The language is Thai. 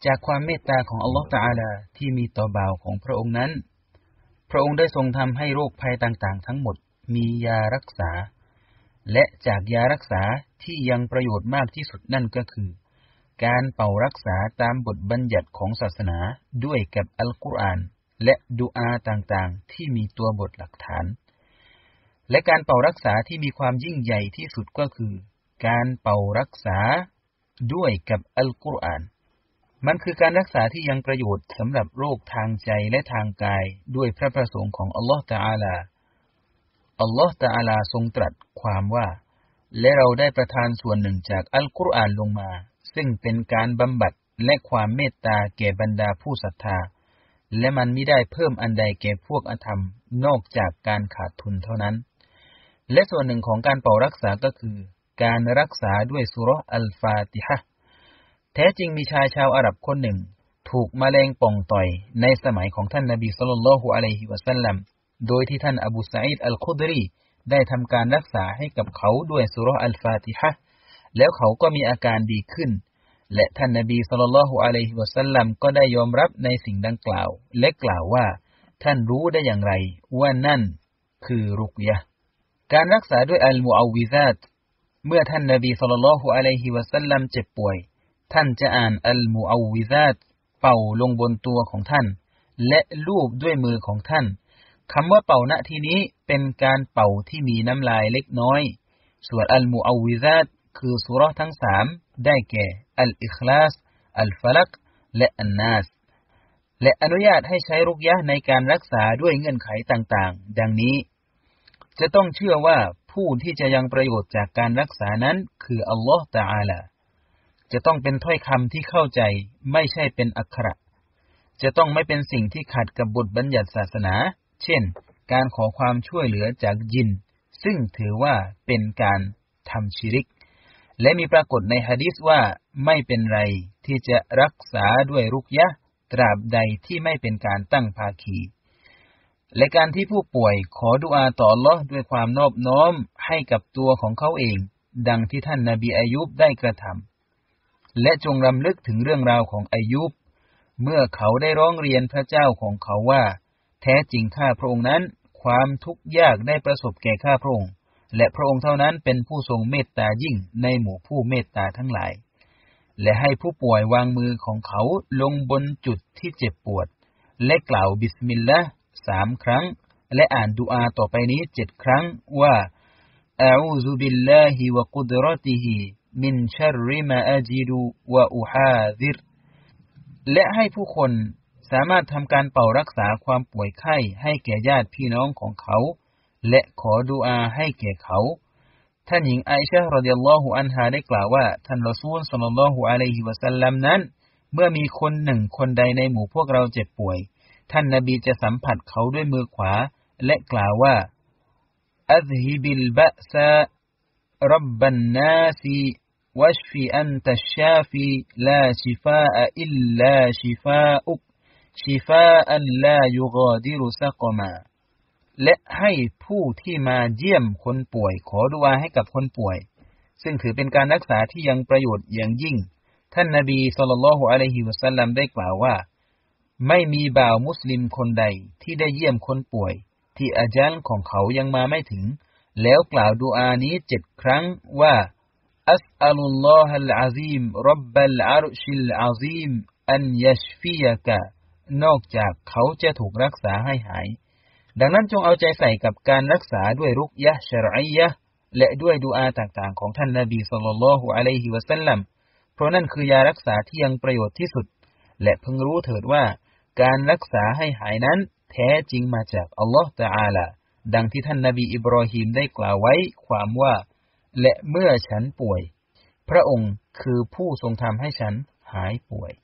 จากความเมตตาของอัลลอฮฺตะอาลาที่มีต่อบ่าวของพระองค์นั้นพระองค์ได้ทรงทำให้โรคภัยต่างๆทั้งหมดมียารักษาและจากยารักษาที่ยังประโยชน์มากที่สุดนั่นก็คือการเป่ารักษาตามบทบัญญัติของศาสนาด้วยกับอัลกุรอานและดุอาต่างๆที่มีตัวบทหลักฐานและการเป่ารักษาที่มีความยิ่งใหญ่ที่สุดก็คือการเป่ารักษาด้วยกับอัลกุรอานมันคือการรักษาที่ยังประโยชน์สำหรับโรคทางใจและทางกายด้วยพระประสงค์ของอัลลอฮฺตะอาลาอัลลอฮฺตะอาลาทรงตรัสความว่าและเราได้ประทานส่วนหนึ่งจากอัลกุรอานลงมาซึ่งเป็นการบำบัดและความเมตตาแก่บรรดาผู้ศรัทธาและมันมิได้เพิ่มอันใดแก่พวกอธรรมนอกจากการขาดทุนเท่านั้นและส่วนหนึ่งของการเป่ารักษาก็คือการรักษาด้วยซูเราะห์อัลฟาติฮะห์แท้จริงมีชายชาวอาหรับคนหนึ่งถูกแมลงป่องต่อยในสมัยของท่านนบีศ็อลลัลลอฮุอะลัยฮิวะซัลลัมโดยที่ท่านอบูซะอีดอัลคุดรีได้ทำการรักษาให้กับเขาด้วยซูเราะห์อัลฟาติฮะห์แล้วเขาก็มีอาการดีขึ้นและท่านนบีศ็อลลัลลอฮุอะลัยฮิวะซัลลัมก็ได้ยอมรับในสิ่งดังกล่าวและกล่าวว่าท่านรู้ได้อย่างไรว่านั่นคือรุกยะห์การรักษาด้วยอัลมุอวิซาตเมื่อท่านนบีศ็อลลัลลอฮุอะลัยฮิวะซัลลัมเจ็บป่วยท่านจะอ่านอัลมุอวิซาตเป่าลงบนตัวของท่านและลูบด้วยมือของท่านคำว่าเป่าณที่นี้เป็นการเป่าที่มีน้ำลายเล็กน้อยส่วนอัลมุอวิซาตคือซูเราะห์ทั้ง3ได้แก่อัลอิคลาสอัลฟะลักและอันนาสและอนุญาตให้ใช้รุกยะห์ในการรักษาด้วยเงื่อนไขต่างๆดังนี้จะต้องเชื่อว่าผู้ที่จะยังประโยชน์จากการรักษานั้นคืออัลลอฮฺตะอาลาจะต้องเป็นถ้อยคำที่เข้าใจไม่ใช่เป็นอักขระจะต้องไม่เป็นสิ่งที่ขัดกับบทบัญญัติศาสนาเช่นการขอความช่วยเหลือจากยินซึ่งถือว่าเป็นการทำชิริกและมีปรากฏในหะดีษว่าไม่เป็นไรที่จะรักษาด้วยรุกยะห์ตราบใดที่ไม่เป็นการตั้งภาคีและการที่ผู้ป่วยขอดุอาต่ออัลเลาะห์ด้วยความนอบน้อมให้กับตัวของเขาเองดังที่ท่านนบีอายุบได้กระทำและจงรำลึกถึงเรื่องราวของอายุบเมื่อเขาได้ร้องเรียนพระเจ้าของเขาว่าแท้จริงข้าพระองค์นั้นความทุกข์ยากได้ประสบแก่ข้าพระองค์และพระองค์เท่านั้นเป็นผู้ทรงเมตตายิ่งในหมู่ผู้เมตตาทั้งหลายและให้ผู้ป่วยวางมือของเขาลงบนจุดที่เจ็บปวดและกล่าวบิสมิลลาห์3 ครั้งและอ่านดุอาต่อไปนี้7 ครั้งว่าอะอูซุบิลลาฮิวะกุดเราะติฮิมินชัรริมาอะจิดุวะอุฮาซิรและให้ผู้คนสามารถทำการเป่ารักษาความป่วยไข้ให้แก่ญาติพี่น้องของเขาและขอดุอาให้แก่เขาท่านหญิงอาอิชะฮ์รอฎิยัลลอฮุอันฮาได้กล่าวว่าท่านรอซูลศ็อลลัลลอฮุอะลัยฮิวะซัลลัมนั้นเมื่อมีคนหนึ่งคนใดในหมู่พวกเราเจ็บป่วยท่านนบีจะสัมผัสเขาด้วยมือขวาและกล่าวว่าอัซฮิบิลบะซะร็อบบันนาสวัชฟิอันตัชชาฟีลาชิฟาอะอิลลาชิฟาอุกชิฟาอันลายุฆาดิรุซะกมาและให้ผู้ที่มาเยี่ยมคนป่วยขอดุอาให้กับคนป่วยซึ่งถือเป็นการรักษาที่ยังประโยชน์อย่างยิ่งท่านนบีศ็อลลัลลอฮุอะลัยฮิวะซัลลัมได้กล่าวว่าไม่มีบ่าวมุสลิมคนใดที่ได้เยี่ยมคนป่วยที่อาญัลของเขายังมาไม่ถึงแล้วกล่าวดุอานี้7 ครั้งว่าอัสอัลลุลลอฮัลอะซีมร็อบบัลอะรชิลอะซีมอันยัชฟียะกะนอกจากเขาจะถูกรักษาให้หายดังนั้นจงเอาใจใส่กับการรักษาด้วยรุกยะห์ชะรอียะห์และด้วยดุอาต่างๆของท่านนบีศ็อลลัลลอฮุอะลัยฮิวะซัลลัมเพราะนั่นคือยารักษาที่ยังประโยชน์ที่สุดและพึงรู้เถิดว่าการรักษาให้หายนั้นแท้จริงมาจากอัลลอฮฺตะอาลาดังที่ท่านนบีอิบรอฮีมได้กล่าวไว้ความว่าและเมื่อฉันป่วยพระองค์คือผู้ทรงทำให้ฉันหายป่วย